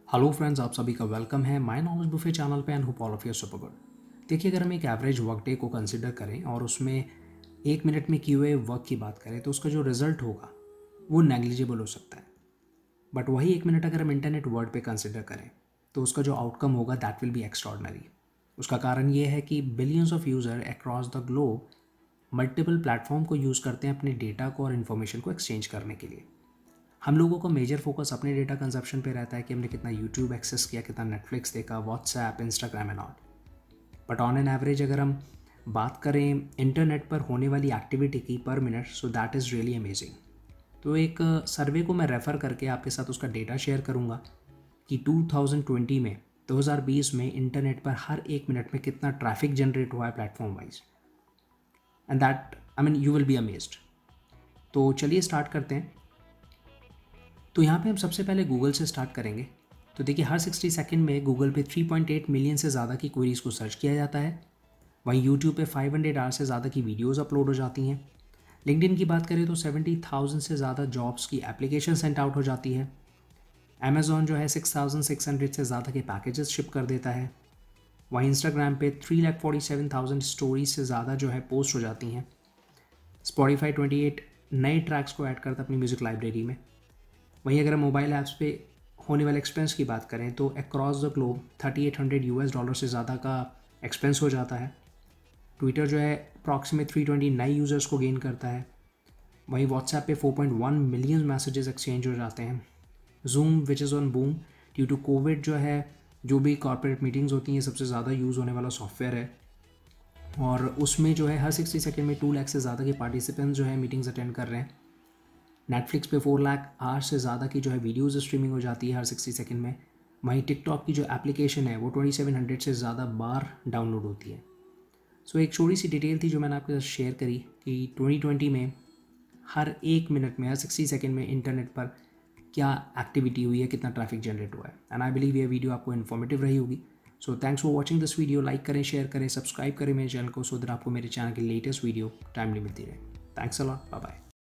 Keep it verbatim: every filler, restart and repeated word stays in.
Hello friends, आप सभी का वेलकम है माय नॉलेज बुफे चैनल पे and hope all of you super good. देखिए, अगर हम एक एवरेज वर्क डे को कंसिडर करें और उसमें एक मिनट में किए हुए वर्क की बात करें तो उसका जो रिजल्ट होगा वो नेग्लिजिबल हो सकता है। बट वही एक मिनट अगर हम इंटरनेट वर्ड पे कंसिडर करें तो उसका जो आउटकम होगा दैट विल बी एक्स्ट्रॉर्डनरी। उसका कारण ये है कि billions of user across the globe multiple platform को यूज़ करते हैं अपने डेटा को और इन्फॉर्मेशन को एक्सचेंज करने के लिए। हम लोगों का मेजर फोकस अपने डेटा कंजप्शन पे रहता है कि हमने कितना यूट्यूब एक्सेस किया, कितना नेटफ्लिक्स देखा, WhatsApp, Instagram and all. But on an average अगर हम बात करें इंटरनेट पर होने वाली एक्टिविटी की per minute, so that is really amazing. तो एक सर्वे को मैं रेफ़र करके आपके साथ उसका डेटा शेयर करूँगा कि टू थाउज़ेंड ट्वेंटी में दो हज़ार बीस में इंटरनेट पर हर एक मिनट में कितना ट्रैफिक जनरेट हुआ है platform wise, and that I mean you will be amazed. तो चलिए स्टार्ट करते हैं। तो यहाँ पे हम सबसे पहले गूगल से स्टार्ट करेंगे। तो देखिए, हर साठ सेकंड में गूगल पे तीन पॉइंट आठ मिलियन से ज़्यादा की क्वेरीज़ को सर्च किया जाता है। वहीं यूट्यूब पे पाँच सौ आवर से ज़्यादा की वीडियोस अपलोड हो जाती हैं। लिंक्डइन की बात करें तो सत्तर हज़ार से ज़्यादा जॉब्स की एप्लीकेशन सेंड आउट हो जाती है। अमेज़ॉन जो है छह हज़ार छह सौ से ज़्यादा के पैकेजेस शिप कर देता है। वहीं इंस्टाग्राम पे तीन लाख सैंतालीस हज़ार स्टोरीज से ज़्यादा जो है पोस्ट हो जाती हैं। स्पॉटिफाई अट्ठाईस नए ट्रैक्स को ऐड करता है अपनी म्यूज़िक लाइब्रेरी में। वहीं अगर हम मोबाइल ऐप्स पे होने वाले एक्सपेंस की बात करें तो अक्रॉस द ग्लोब अड़तीस सौ यूएस डॉलर से ज़्यादा का एक्सपेंस हो जाता है। ट्विटर जो है अप्रॉक्सीमेट तीन सौ बीस नए यूज़र्स को गेन करता है। वहीं व्हाट्सएप पे चार पॉइंट एक मिलियन मैसेजेस एक्सचेंज हो जाते हैं। Zoom which is on boom due to COVID जो है, जो भी कॉर्पोरेट मीटिंग्स होती हैं सबसे ज़्यादा यूज़ होने वाला सॉफ्टवेयर है, और उसमें जो है हर साठ सेकंड में टू लाख से ज़्यादा के पार्टिसिपेंट्स जो है मीटिंग्स अटेंड कर रहे हैं। नेटफ्लिक्स पे फोर लाख आवर से ज़्यादा की जो है वीडियोस स्ट्रीमिंग हो जाती है हर साठ सेकंड में। वहीं टिकटॉक की जो एप्लीकेशन है वो सत्ताईस सौ से ज़्यादा बार डाउनलोड होती है। सो एक छोटी सी डिटेल थी जो मैंने आपके साथ शेयर करी कि ट्वेंटी ट्वेंटी में हर एक मिनट में, हर साठ सेकंड में इंटरनेट पर क्या एक्टिविटी हुई है, कितना ट्रैफिक जनरेट हुआ है। एंड आई बिलीव ये वीडियो आपको इन्फॉर्मेटिव रही होगी। So thanks for watching this video. Like करें, शेयर करें, सब्सक्राइब करें मेरे चैनल को, सो दैट आपको मेरे चैनल की लेटेस्ट वीडियो टाइमली मिलती रहे। Thanks a lot, bye bye.